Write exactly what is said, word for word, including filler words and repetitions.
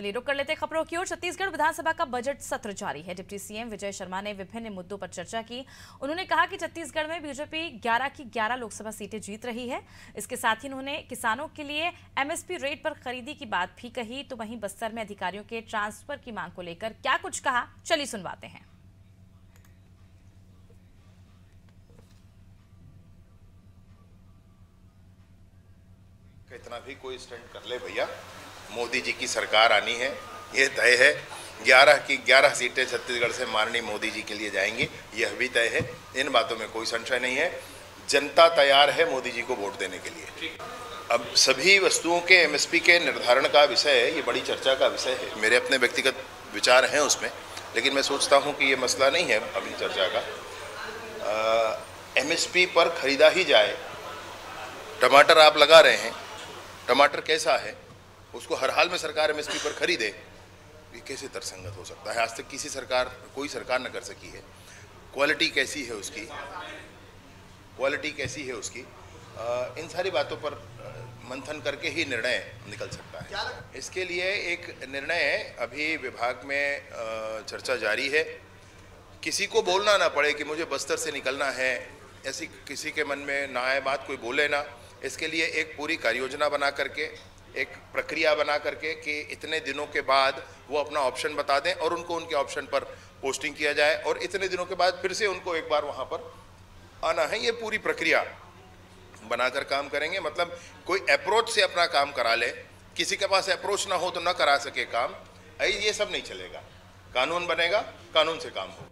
चलिए रुक कर लेते खबरों की ओर। छत्तीसगढ़ विधानसभा का बजट सत्र जारी है। डिप्टी सीएम विजय शर्मा ने विभिन्न मुद्दों पर चर्चा की। उन्होंने कहा कि छत्तीसगढ़ में बीजेपी ग्यारह की ग्यारह लोकसभा सीटें जीत रही है। इसके साथ ही उन्होंने किसानों के लिए एमएसपी रेट पर खरीदी की बात भी कही। तो वहीं बस्तर में अधिकारियों के ट्रांसफर की मांग को लेकर क्या कुछ कहा, चलिए सुनवाते हैं। इतना भी कोई स्टंट कर ले भैया, मोदी जी की सरकार आनी है, ये तय है। ग्यारह की ग्यारह सीटें छत्तीसगढ़ से माननीय मोदी जी के लिए जाएंगी, यह भी तय है। इन बातों में कोई संशय नहीं है। जनता तैयार है मोदी जी को वोट देने के लिए। अब सभी वस्तुओं के एमएसपी के निर्धारण का विषय है, ये बड़ी चर्चा का विषय है। मेरे अपने व्यक्तिगत विचार हैं उसमें, लेकिन मैं सोचता हूँ कि ये मसला नहीं है अभी चर्चा का। एमएसपी पर खरीदा ही जाए। टमाटर आप लगा रहे हैं, टमाटर कैसा है उसको हर हाल में सरकार एमएसपी पर खरीदे, ये कैसे तर्कसंगत हो सकता है? आज तक किसी सरकार, कोई सरकार न कर सकी है। क्वालिटी कैसी है उसकी, क्वालिटी कैसी है उसकी, आ, इन सारी बातों पर मंथन करके ही निर्णय निकल सकता है। इसके लिए एक निर्णय अभी विभाग में चर्चा जारी है। किसी को बोलना ना पड़े कि मुझे बस्तर से निकलना है, ऐसी किसी के मन में ना आए बात, कोई बोले ना। इसके लिए एक पूरी कार्ययोजना बना करके, एक प्रक्रिया बना करके कि इतने दिनों के बाद वो अपना ऑप्शन बता दें और उनको उनके ऑप्शन पर पोस्टिंग किया जाए और इतने दिनों के बाद फिर से उनको एक बार वहाँ पर आना है। ये पूरी प्रक्रिया बनाकर काम करेंगे। मतलब कोई अप्रोच से अपना काम करा ले, किसी के पास अप्रोच ना हो तो ना करा सके काम, ये सब नहीं चलेगा। कानून बनेगा, कानून से काम होगा।